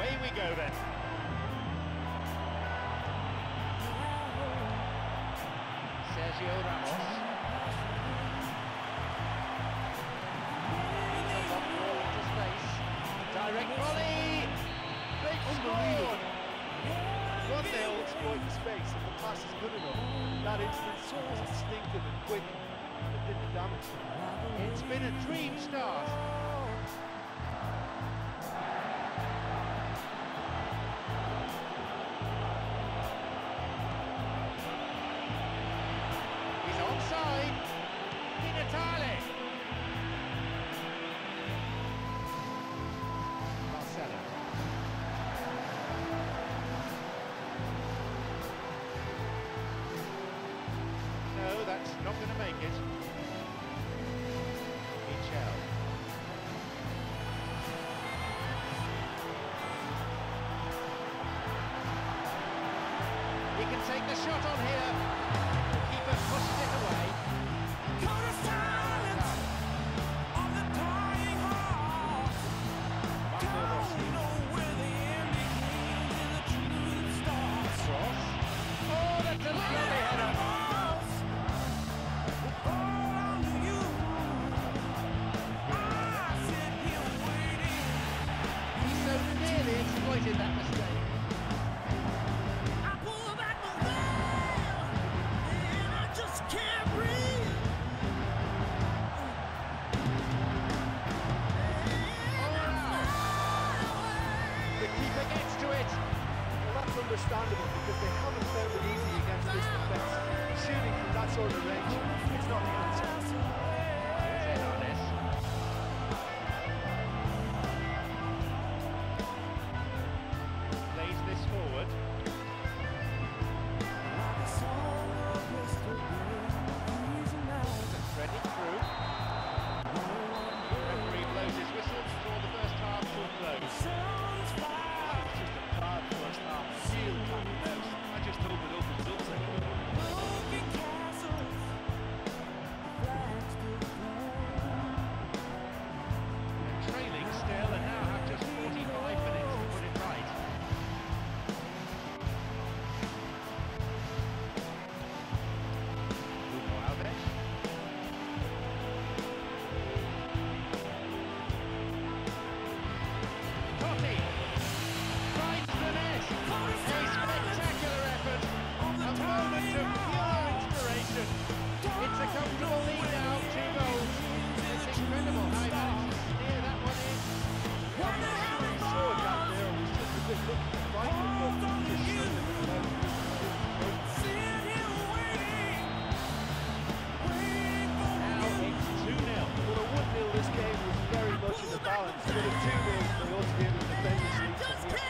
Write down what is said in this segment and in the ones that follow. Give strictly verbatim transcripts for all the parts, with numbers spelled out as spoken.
Away we go then. Sergio Ramos. Into space. Direct volley. They've scored. one nil, exploiting space. If the pass is good enough, that instance was instinctive and quick, and it did the damage. It's been a dream start. He's onside. Di Natale. Marcelo. No, that's not going to make it. Michel. He can take the shot on here. The keeper pushes it away. Cross. Oh, that's a lovely header. Nearly exploited that mistake. I pull back my veil and I just can't breathe. The keeper gets to it. Well, that's understandable because they haven't found it easy against this defence. Shooting from that sort of range, it's not the answer. Plays this forward. Threading through. Referee blows his whistle before the first half to a close. That was just a bad first half. Real kind of mess. I just hope it opens up second. They're trailing still and now have just forty-five minutes to put it right. Bruno Alves. Totti finds the net. A spectacular effort. A moment of pure inspiration. It's a comfortable lead now, two goals. It's incredible how he managed to steer that one in. I'm not sure he saw it down there. It was just a bit looking to find it, but just shouldn't have been allowed. Now it's two nil. But a one nil this game was very much in the balance. But a two nil, they ought to be able to defend this league from here.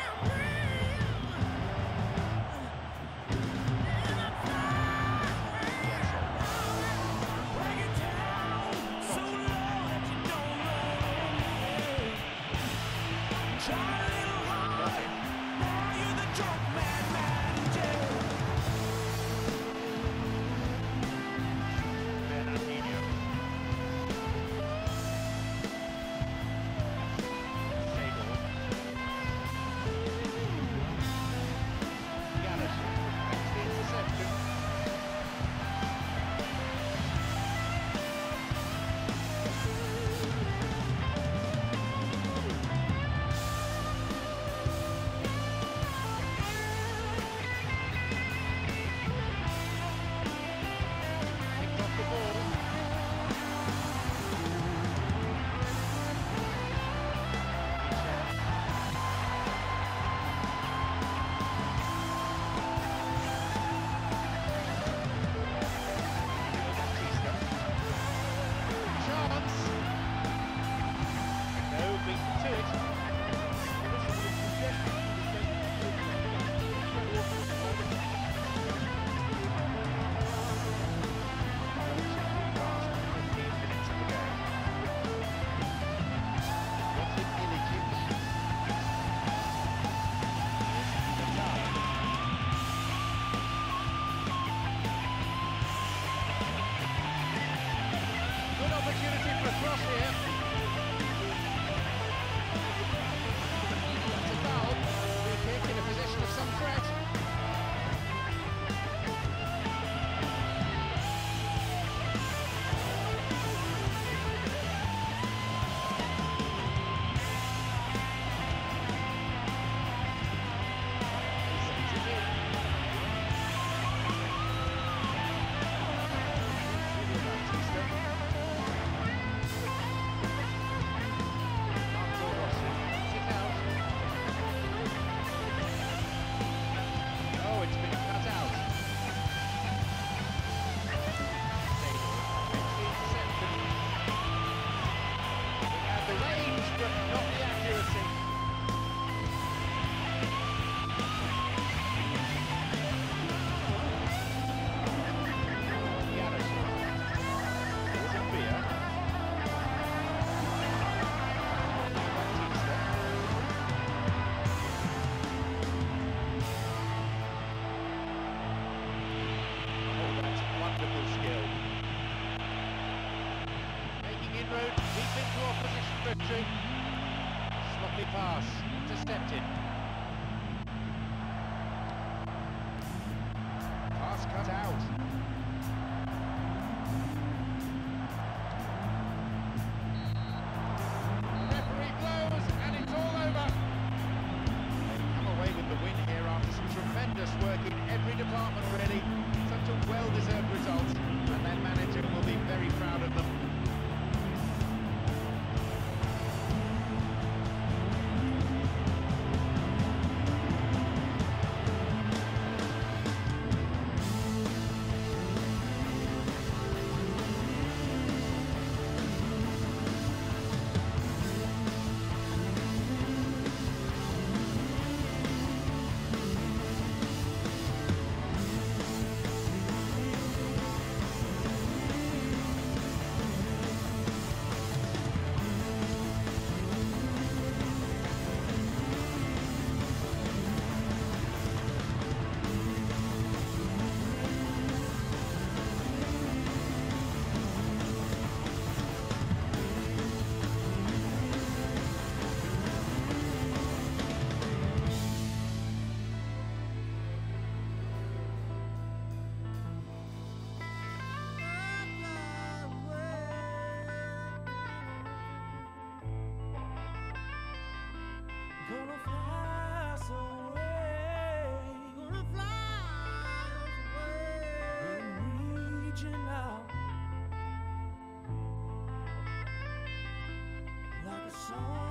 That's a foul. en route, deep into opposition territory. Sloppy pass, intercepted. Pass cut out. Referee blows, and it's all over. They've come away with the win here after some tremendous work in every department, really. Such a well-deserved result, and their manager will be very proud of them. Gonna fly us away. Gonna fly us away. I'm reaching out like a song.